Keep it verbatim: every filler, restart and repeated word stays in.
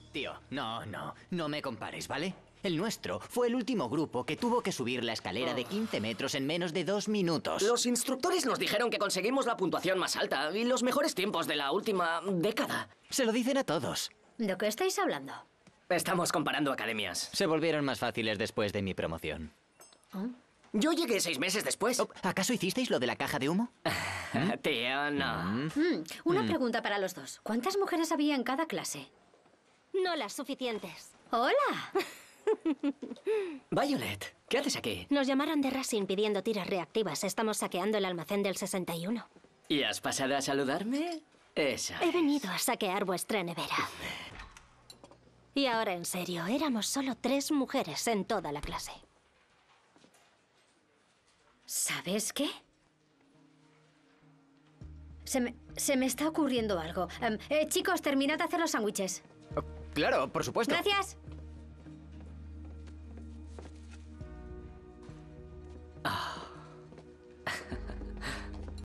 Tío, no, no, no me compares, ¿vale? El nuestro fue el último grupo que tuvo que subir la escalera de quince metros en menos de dos minutos. Los instructores nos dijeron que conseguimos la puntuación más alta y los mejores tiempos de la última década. Se lo dicen a todos. ¿De qué estáis hablando? Estamos comparando academias. Se volvieron más fáciles después de mi promoción. ¿Oh? Yo llegué seis meses después. Oh, ¿acaso hicisteis lo de la caja de humo? Tío, no. Mm, una pregunta para los dos. ¿Cuántas mujeres había en cada clase? No las suficientes. ¡Hola! Violet, ¿qué haces aquí? Nos llamaron de Racing pidiendo tiras reactivas. Estamos saqueando el almacén del sesenta y uno. ¿Y has pasado a saludarme? Eso He es. venido a saquear vuestra nevera. Y ahora, en serio, éramos solo tres mujeres en toda la clase. ¿Sabes qué? Se me, se me está ocurriendo algo. Em, eh, chicos, terminad de hacer los sándwiches. Oh, claro, por supuesto. Gracias.